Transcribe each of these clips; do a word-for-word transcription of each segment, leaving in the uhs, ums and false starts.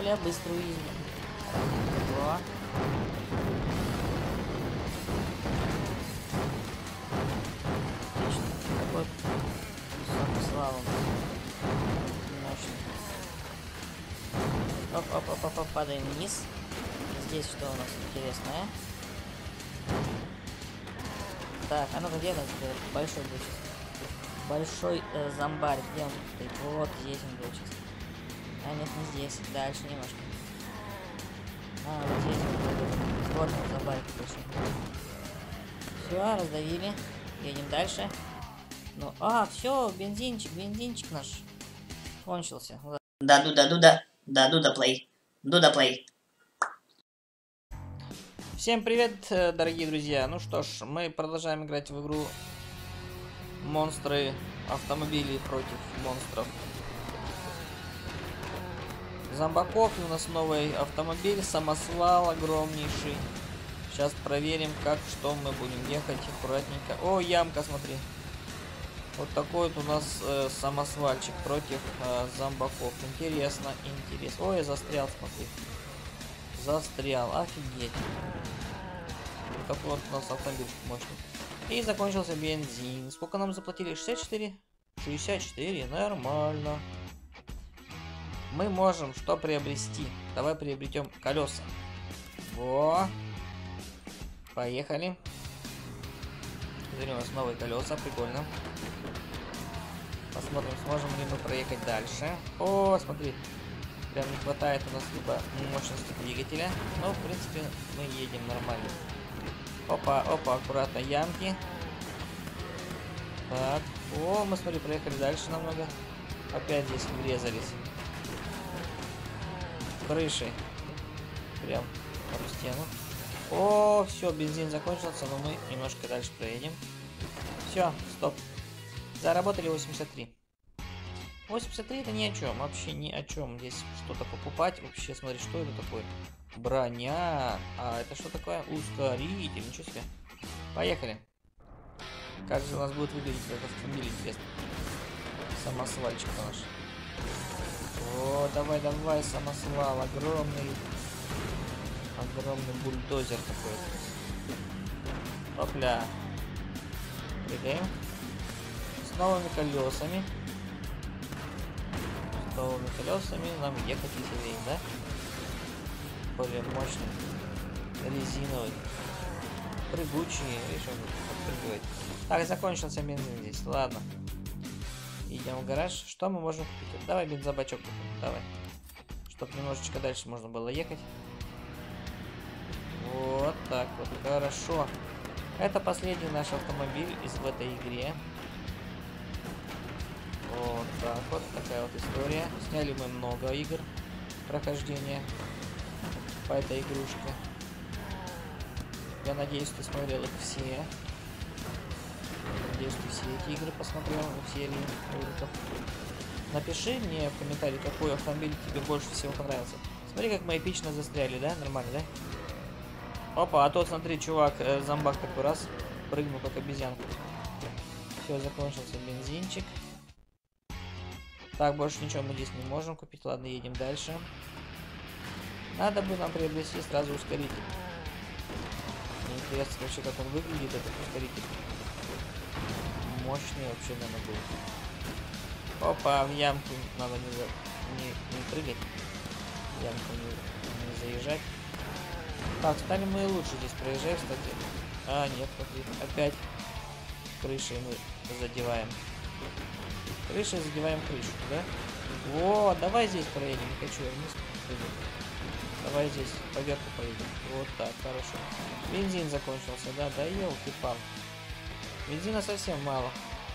более быструю езду. О. Отлично. Такой самослава. Мощный. Оп-оп-оп-оп, падаем вниз. Здесь что у нас интересное? Так, а ну-ка, где этот большой был сейчас? Большой э, зомбарь, где он стоит? Вот здесь он был сейчас. А нет, не здесь, дальше немножко. А, вот здесь он был. Вот он, зомбарь большой. Все, раздавили. Едем дальше. Ну, а, все, бензинчик, бензинчик наш кончился. Да, дуда, дуда, да, дуда плей, дуда плей. Всем привет, дорогие друзья. Ну что ж, мы продолжаем играть в игру Монстры автомобилей против монстров зомбаков. У нас новый автомобиль, самосвал огромнейший. Сейчас проверим, как, что мы будем ехать аккуратненько. О, ямка, смотри. Вот такой вот у нас э, самосвальчик против э, зомбаков. Интересно, интересно. Ой, я застрял, смотри. Застрял, офигеть. Вот такой вот у нас автомобиль мощный. И закончился бензин. Сколько нам заплатили? шестьдесят четыре? шестьдесят четыре, нормально. Мы можем что приобрести? Давай приобретем колеса. Во. Поехали. Смотри, у нас новые колеса, прикольно. Посмотрим, сможем ли мы проехать дальше. О, смотри. Прям не хватает у нас либо мощности двигателя. Но, в принципе, мы едем нормально. Опа, опа, аккуратно, ямки. Так. О, мы, смотри, проехали дальше намного. Опять здесь врезались. Крышей. Прям на стену. О, все, бензин закончился, но мы немножко дальше проедем. Все, стоп. Заработали восемьдесят три. восемьдесят три это ни о чем, вообще ни о чем. Здесь что-то покупать. Вообще, смотри, что это такое? Броня. А это что такое? Ускоритель. Ничего себе. Поехали. Как же у нас будет выглядеть этот автомобиль, интересно. Самосвальчик наш. О, давай, давай, самосвал. Огромный. Огромный бульдозер такой. Опля. Прыгаем. С новыми колесами. С новыми колесами нам ехать веселее, да? Более мощный. Резиновый. Прыгучий. Решил подпрыгивать. Так, закончился бензин здесь. Ладно. Идем в гараж. Что мы можем купить? Давай бензобачок купим. Давай. Чтобы немножечко дальше можно было ехать. Вот так вот. Хорошо. Это последний наш автомобиль из в этой игре. Вот так вот. Такая вот история. Сняли мы много игр прохождения по этой игрушке. Я надеюсь, ты смотрел их все. Надеюсь, ты все эти игры посмотрел, серии роликов. Напиши мне в комментарии, какой автомобиль тебе больше всего понравился. Смотри, как мы эпично застряли, да? Нормально, да? Опа, а тот, смотри, чувак, э, зомбак такой раз, прыгнул как обезьянка. Все, закончился бензинчик. Так, больше ничего мы здесь не можем купить. Ладно, едем дальше. Надо бы нам приобрести сразу ускоритель. Мне интересно вообще, как он выглядит, этот ускоритель. Мощный вообще, наверное, будет. Опа, в ямку надо не, за... не, не прыгать. В ямку не, не заезжать. Так, стали мы лучше здесь проезжаем, кстати. А, нет, смотри, опять крышей мы задеваем. Крышей задеваем крышу, да? Во, давай здесь проедем, не хочу я вниз прыгать. Давай здесь поверху поедем. Вот так, хорошо. Бензин закончился, да? Да елки-пал. Бензина совсем мало.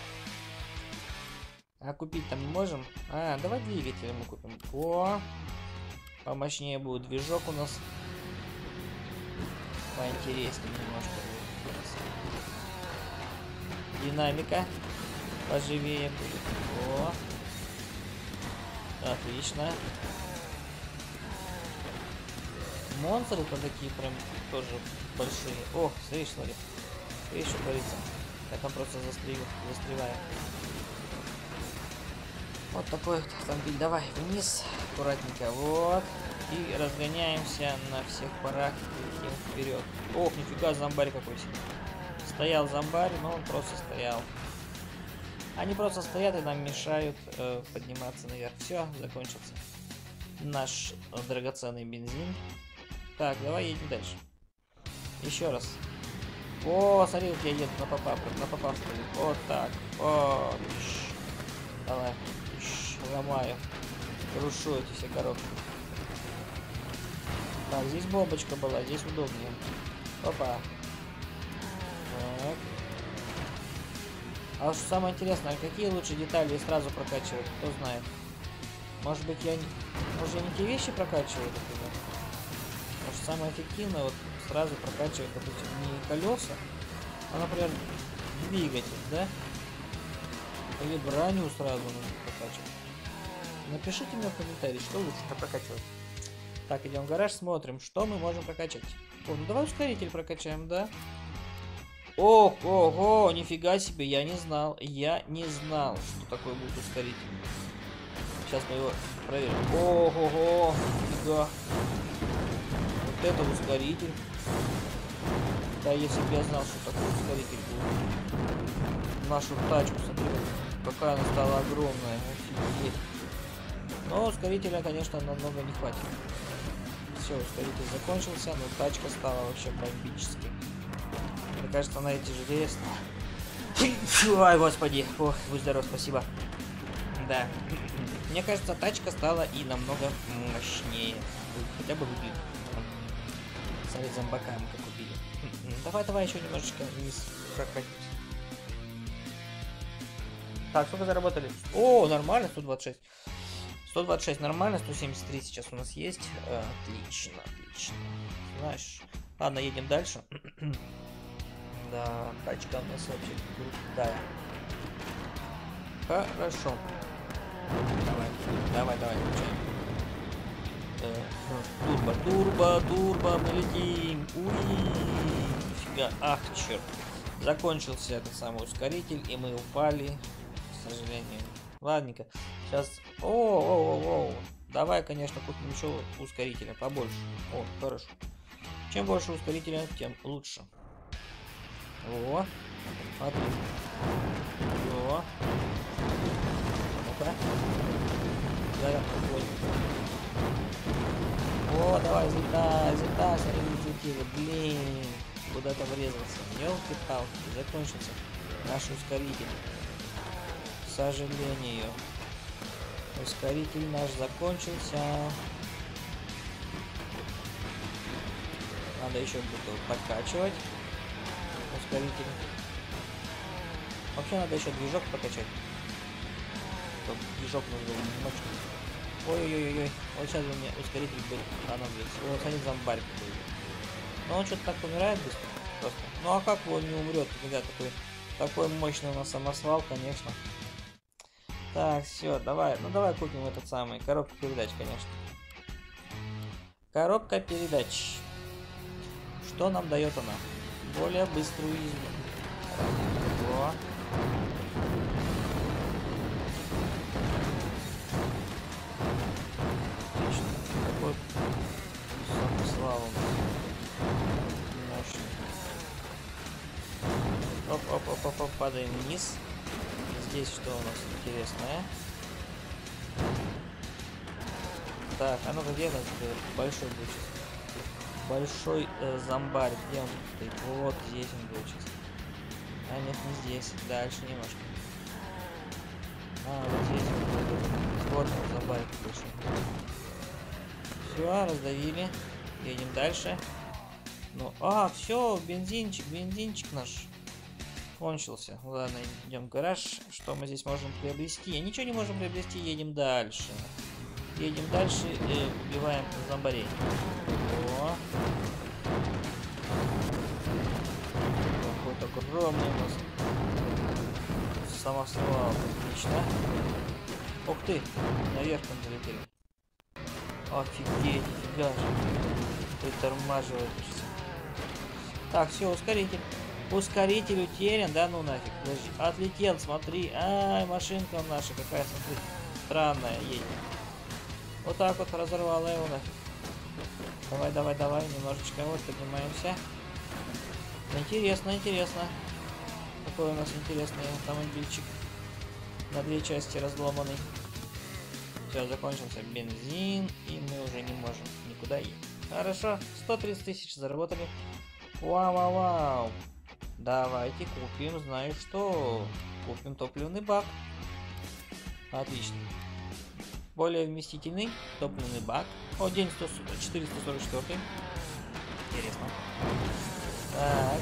А купить-то мы можем? А, давай двигатель мы купим. О, помощнее будет движок у нас. Поинтереснее немножко будет. Динамика поживее будет. О, отлично. Монстры-то такие прям тоже большие. О, смотри, смотри. Смотри, что творится. Я там просто застреваю. Вот такой вот автомобиль. Давай вниз. Аккуратненько. Вот. и разгоняемся на всех парах и летим вперед. Ох, нифига, зомбарь какой себе. Стоял зомбарь, но он просто стоял. Они просто стоят и нам мешают э, подниматься наверх. Все, закончился наш э, драгоценный бензин. Так, давай едем дальше. Еще раз. О, смотри, вот я еду на попав, на попав стою. Вот так. О, ищ. Давай. Ищ, ломаю. Рушу эти все коробки. Так, здесь бомбочка была, здесь удобнее. Опа. Так. А что самое интересное, какие лучше детали сразу прокачивать, кто знает. Может быть, я не... Может, я не те вещи прокачиваю, например? Может, самое эффективное вот сразу прокачивать, допустим, не колеса, а, например, двигатель, да? Или броню сразу нужно прокачивать. Напишите мне в комментарии, что лучше прокачивать. Так, идем в гараж, смотрим, что мы можем прокачать. О, ну давай ускоритель прокачаем, да? Ох, ого, нифига себе, я не знал. Я не знал, что такое будет ускоритель. Сейчас мы его проверим. Ого, нифига. Вот это ускоритель. Да, если бы я знал, что такое ускоритель будет. Нашу тачку, смотри, какая она стала огромная. Офигеть. Но ускорителя, конечно, намного не хватит. Все, ускоритель закончился, но тачка стала вообще бомбической. Мне кажется, она и тяжелее стала. Ой, господи. Ох, будь здоров, спасибо. Да. Мне кажется, тачка стала и намного мощнее. Хотя бы выглядит. Смотри, зомбака мы как убили. Давай, давай еще немножечко вниз прокатить. Так, сколько заработали? О, нормально, сто двадцать шесть. сто двадцать шесть нормально, сто семьдесят три сейчас у нас есть. Отлично, отлично. Знаешь. Ладно, едем дальше. Да, тачка у нас вообще крутая. Хорошо. Давай, давай, давай, включаем. Турбо, турбо, турбо, мы летим. Уи, нифига. Ах, черт. Закончился этот самый ускоритель, и мы упали, к сожалению. Ладненько. Сейчас. О, о, о, о. Давай, конечно, купим еще ускорителя побольше. О, хорошо. Чем больше ускорителя, тем лучше. О, смотри. О. Ну-ка. Да, я понял. О, давай, взлетай, взлетай, смотри, взлетели. Блин, куда-то врезался. Ёлки-палки, закончился наш ускоритель. К сожалению. Ускоритель наш закончился. Надо еще где-то подкачивать ускоритель. Вообще надо еще движок покачать. Тут движок нужно мощный. Ой-ой-ой-ой. Вот сейчас у меня ускоритель будет понадобится. Вот смотри, зомбарь какой. Но он что-то так умирает быстро. Просто. Ну а как он не умрет, ребят, такой, такой мощный у нас самосвал, конечно. Так, все, давай. Ну давай купим этот самый. Коробку передач, конечно. Коробка передач. Что нам дает она? Более быструю измену. О. Отлично. Какой самосвал у нас. Мощный. Оп-оп-оп-оп, падаем вниз. Здесь что у нас интересное? Так, а ну-ка, где этот большой будет? Большой э, зомбарь, где он стоит? Вот здесь он будет сейчас. А нет, не здесь, дальше немножко. А, вот здесь он будет. Вот он, зомбарь большой. Все, раздавили. Едем дальше. Ну, а, все, бензинчик, бензинчик наш кончился. Ладно, идем в гараж. Что мы здесь можем приобрести? Ничего не можем приобрести, едем дальше. Едем дальше и убиваем зомбарей. О. Какой-то огромный у нас самосвал. Отлично. Ух ты, наверх там залетели. Офигеть, нифига же. Притормаживает. Так, все, ускоритель. Ускоритель утерян, да ну нафиг. Подожди. Отлетел, смотри. Ай, машинка наша какая, смотри. Странная едет. Вот так вот разорвала его нафиг. Давай, давай, давай, немножечко вот поднимаемся. Интересно, интересно. Какой у нас интересный автомобильчик. На две части разломанный. Все, закончился бензин, и мы уже не можем никуда ехать. Хорошо, сто тридцать тысяч заработали. Вау-вау-вау. Давайте купим, знаешь что? Купим топливный бак. Отлично. Более вместительный топливный бак. О, день четыреста сорок четыре. Интересно. Так.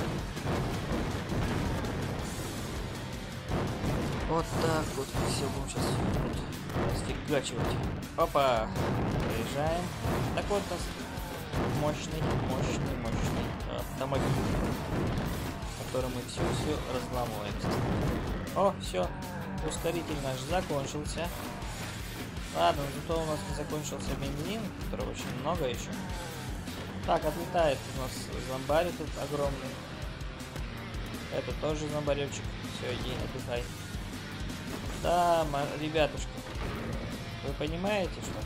Вот так вот все будем сейчас расфигачивать. Опа. Проезжаем. Так вот у нас мощный, мощный, мощный автомобиль, который мы все-все разламываем. О, все. Ускоритель наш закончился. Ладно, зато у нас не закончился бензин, которого очень много еще. Так, отлетает у нас зомбарь тут огромный. Это тоже зомбаречек. Все, иди, отдыхай. Да, ребятушки, вы понимаете, что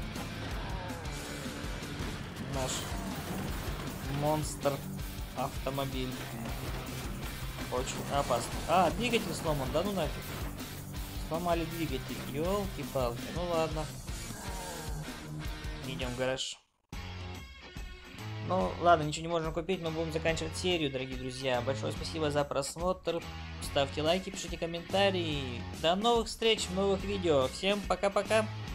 наш монстр автомобиль очень опасный. А, двигатель сломан, да ну нафиг. Сломали двигатель, елки-палки. Ну ладно. Идем в гараж. Ну ладно, ничего не можем купить, но будем заканчивать серию, дорогие друзья. Большое спасибо за просмотр. Ставьте лайки, пишите комментарии. До новых встреч в новых видео. Всем пока-пока.